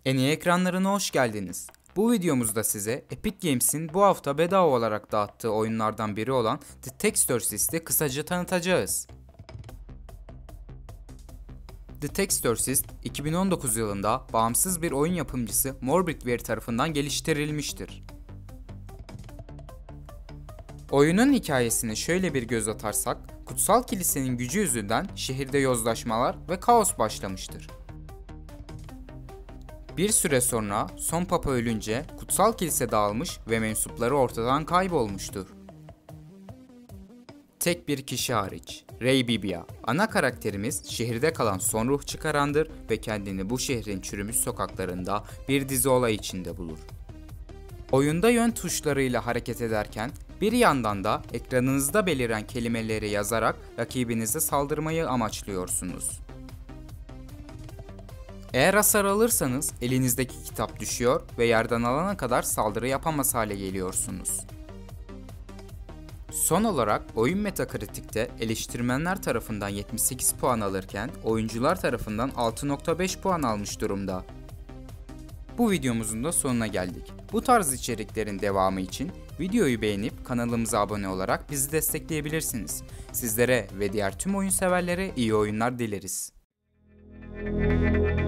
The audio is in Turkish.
En iyi ekranlarına hoş geldiniz. Bu videomuzda size Epic Games'in bu hafta bedava olarak dağıttığı oyunlardan biri olan The Texturesist'i kısaca tanıtacağız. The Texturesist, 2019 yılında bağımsız bir oyun yapımcısı Morbidware tarafından geliştirilmiştir. Oyunun hikayesine şöyle bir göz atarsak, kutsal kilisenin gücü yüzünden şehirde yozlaşmalar ve kaos başlamıştır. Bir süre sonra son papa ölünce kutsal kilise dağılmış ve mensupları ortadan kaybolmuştur. Tek bir kişi hariç, Rey Bibia, ana karakterimiz şehirde kalan son ruh çıkarandır ve kendini bu şehrin çürümüş sokaklarında bir dizi olay içinde bulur. Oyunda yön tuşlarıyla hareket ederken bir yandan da ekranınızda beliren kelimeleri yazarak rakibinize saldırmayı amaçlıyorsunuz. Eğer hasar alırsanız elinizdeki kitap düşüyor ve yerden alana kadar saldırı yapamaz hale geliyorsunuz. Son olarak oyun Metacritic'te eleştirmenler tarafından 78 puan alırken oyuncular tarafından 6.5 puan almış durumda. Bu videomuzun da sonuna geldik. Bu tarz içeriklerin devamı için videoyu beğenip kanalımıza abone olarak bizi destekleyebilirsiniz. Sizlere ve diğer tüm oyun severlere iyi oyunlar dileriz.